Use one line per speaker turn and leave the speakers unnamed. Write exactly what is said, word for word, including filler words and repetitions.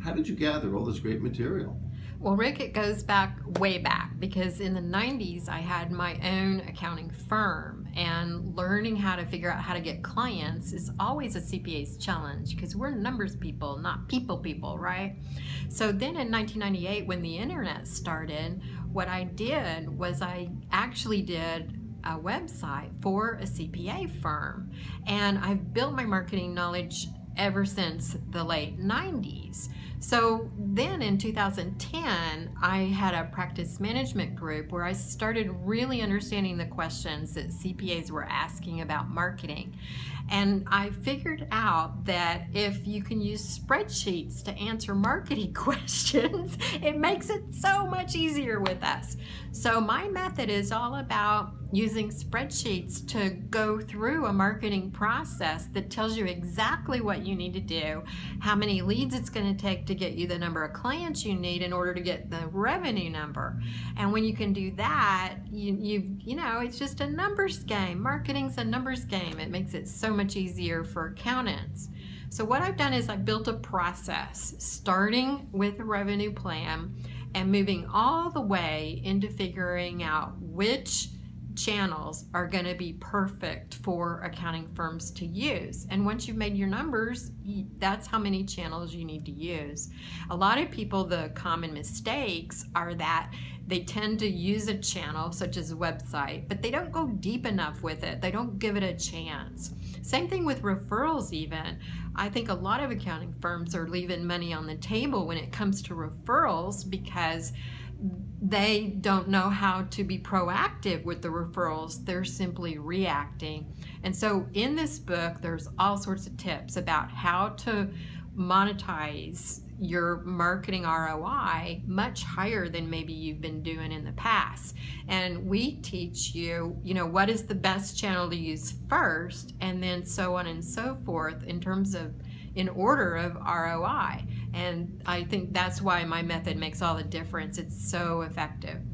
how did you gather all this great material?
Well, Rick, it goes back way back, because in the nineties I had my own accounting firm, and learning how to figure out how to get clients is always a C P A's challenge, because we're numbers people, not people people, right? So then in nineteen ninety-eight, when the internet started, what I did was I actually did a website for a C P A firm, and I've built my marketing knowledge ever since the late nineties. So then in two thousand ten, I had a practice management group where I started really understanding the questions that C P As were asking about marketing. And I figured out that if you can use spreadsheets to answer marketing questions, it makes it so much easier with us. So my method is all about using spreadsheets to go through a marketing process that tells you exactly what you need to do, how many leads it's going to take to get you the number of clients you need in order to get the revenue number. And when you can do that, you you you know, it's just a numbers game. Marketing's a numbers game. It makes it so much easier for accountants. So what I've done is I built a process starting with a revenue plan and moving all the way into figuring out which channels are going to be perfect for accounting firms to use. And once you've made your numbers, that's how many channels you need to use. A lot of people, the common mistakes are that they tend to use a channel such as a website, but they don't go deep enough with it. They don't give it a chance. Same thing with referrals even. I think a lot of accounting firms are leaving money on the table when it comes to referrals because they don't know how to be proactive with the referrals. They're simply reacting. And so in this book, there's all sorts of tips about how to monetize your marketing R O I much higher than maybe you've been doing in the past. And we teach you, you know, what is the best channel to use first, and then so on and so forth in terms of in order of R O I. And I think that's why my method makes all the difference. It's so effective.